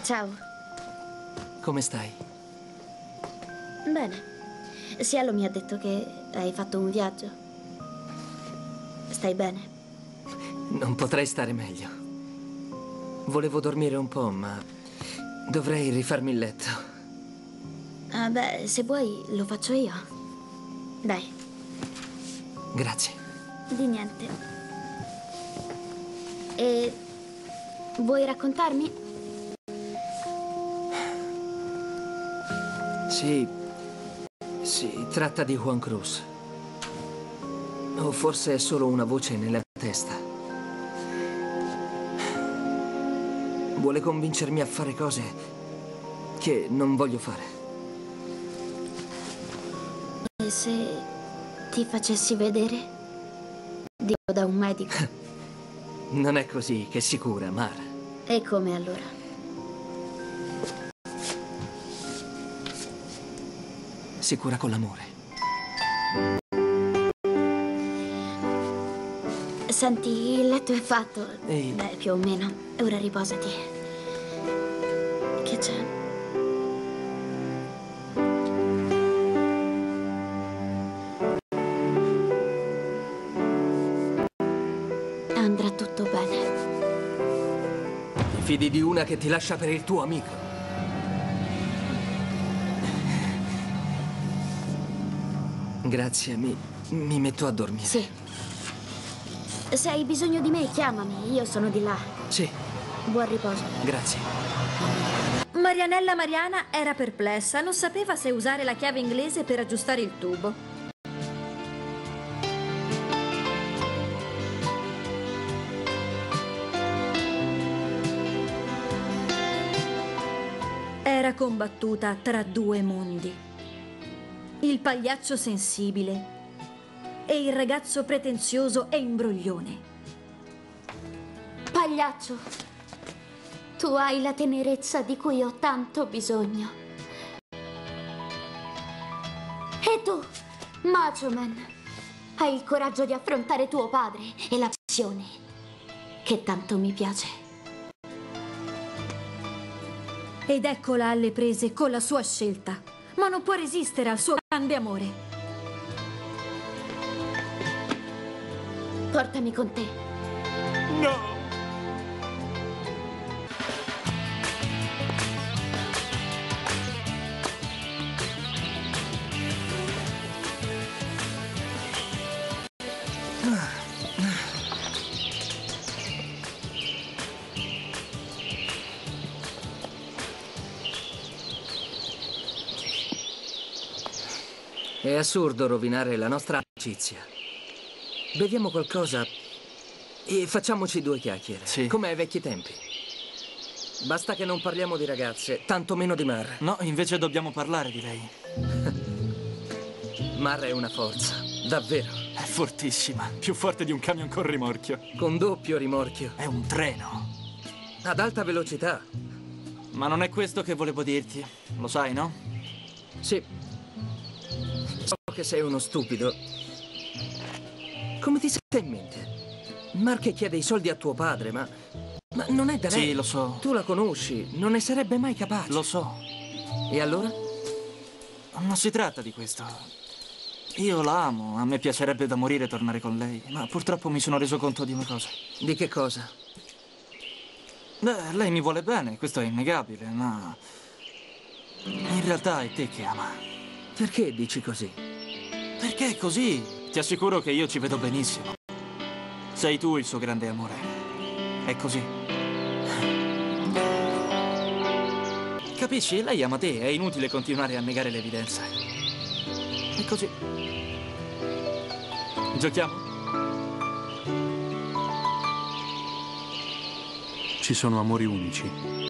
Ciao. Come stai? Bene. Cielo mi ha detto che hai fatto un viaggio. Stai bene? Non potrei stare meglio. Volevo dormire un po', ma dovrei rifarmi il letto. Ah, beh, se vuoi lo faccio io. Dai, Grazie. di niente. E vuoi raccontarmi? Sì, si tratta di Juan Cruz. O forse è solo una voce nella testa. Vuole convincermi a fare cose che non voglio fare. E se ti facessi vedere? Dico da un medico. Non è così che si cura, Mar. E come allora? Si cura con l'amore. Senti, il letto è fatto. Ehi. Beh, più o meno. Ora riposati. Che c'è? Andrà tutto bene. Ti fidi di una che ti lascia per il tuo amico? Grazie, mi metto a dormire. Sì. Se hai bisogno di me, chiamami. Io sono di là. Sì, Buon riposo. grazie. Marianella Mariana era perplessa, non sapeva se usare la chiave inglese per aggiustare il tubo. Era combattuta tra due mondi. Il pagliaccio sensibile e il ragazzo pretenzioso e imbroglione. Pagliaccio, tu hai la tenerezza di cui ho tanto bisogno. E tu, Macho Man, hai il coraggio di affrontare tuo padre e la passione che tanto mi piace. Ed eccola alle prese con la sua scelta, ma non può resistere al suo grande amore. Portami con te. No! È assurdo rovinare la nostra amicizia. Beviamo qualcosa e facciamoci due chiacchiere. Sì. Come ai vecchi tempi. Basta che non parliamo di ragazze, tanto meno di Mar. No, invece dobbiamo parlare di lei. Mar è una forza, davvero. È fortissima, più forte di un camion con rimorchio. Con doppio rimorchio. È un treno. Ad alta velocità. Ma non è questo che volevo dirti. Lo sai, no? Sì. So che sei uno stupido. Come ti sente in mente? Mar che chiede i soldi a tuo padre, ma non è da lei. Sì, lo so. Tu la conosci, non ne sarebbe mai capace. Lo so. E allora? Non si tratta di questo. Io la amo, a me piacerebbe da morire tornare con lei, ma purtroppo mi sono reso conto di una cosa. Di che cosa? Beh, lei mi vuole bene, questo è innegabile, ma in realtà è te che ama. Perché dici così? Perché è così? Ti assicuro che io ci vedo benissimo. Sei tu il suo grande amore. È così. Capisci? Lei ama te, è inutile continuare a negare l'evidenza. È così. Giochiamo? Ci sono amori unici.